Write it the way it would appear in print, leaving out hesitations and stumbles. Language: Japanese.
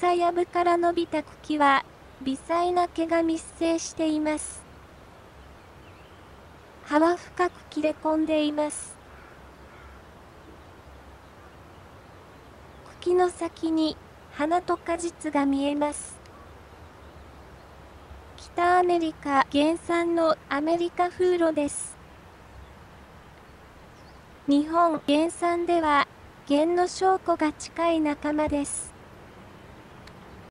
草やぶから伸びた茎は、微細な毛が密生しています。葉は深く切れ込んでいます。茎の先に花と果実が見えます。北アメリカ原産のアメリカフウロです。日本原産では、原の証拠が近い仲間です。